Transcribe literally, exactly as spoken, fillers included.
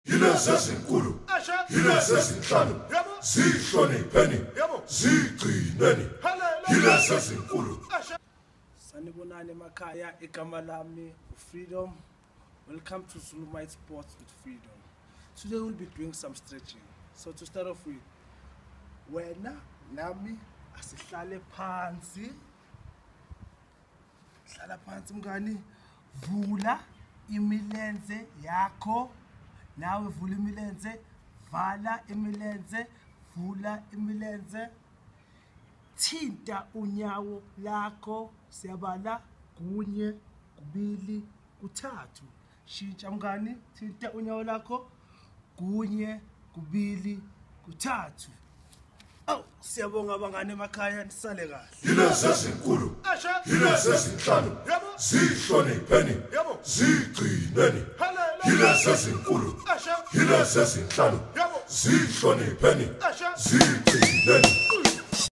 Yilezinkulu, yilezinhlanu, zihlonipheni, zigcineni. Yilezinkulu. Sanibonani emakhaya, igama lami uFreedom. Welcome to ZuluMites Sports with Freedom. Today we'll be doing some stretching. So to start off with, wena nami asihlale phansi. Hlala phansi mngani, vula imilenze yakho. Nawe vula imilenze, vala imilenze, vula imilenze. Thinta unyawo lakho, siyabala kunye, kubili, kuthathu. Shintsha mngani, thinta unyawo lakho, kunye, kubili, kuthathu. Oh, siyabonga abangane emakhaya nisale kahle. Yilezinkulu, yilezinhlanu, zihlonipheni, zigcineni. Yilezinkulu, yilezinhlanu, zihlonipheni, zigcineni.